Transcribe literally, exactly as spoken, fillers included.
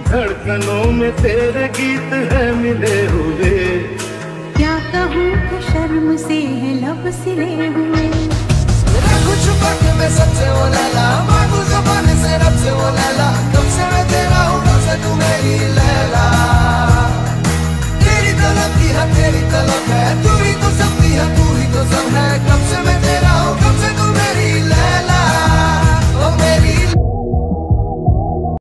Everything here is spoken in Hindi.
धड़कनों में तेरे गीत है मिले हुए। क्या कहूँ कि शर्म से है लब सिले हुए। रखूं छुपा के मैं सबसे वो लैला, मांगू ज़बान से रब से वो लैला, कब